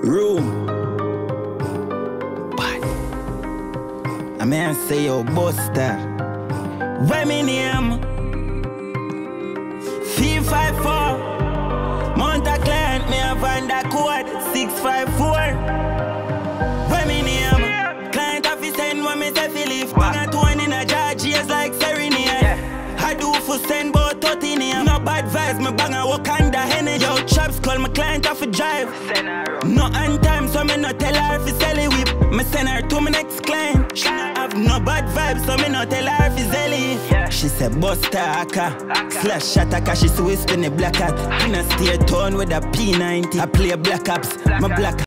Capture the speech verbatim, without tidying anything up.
Room. But I may say yo Buster. Where me name? three five four. Mount a client, me a find a code six five four. Where me name? Client office send when me say Philip. Bang a tone in a jar, cheers like serenade. I do for send bout thirty name. No bad vibes, me bang a walk under henny. Yo, chops call my client off a drive. No on time, so me no tell her if sell it whip. Me send her to my next client. She not have no bad vibes, so me no tell her if sell it. Yeah. She said Buster Aka slash attacker, she swiss in the black hat. In a stay town with a P ninety. I play black ops, my black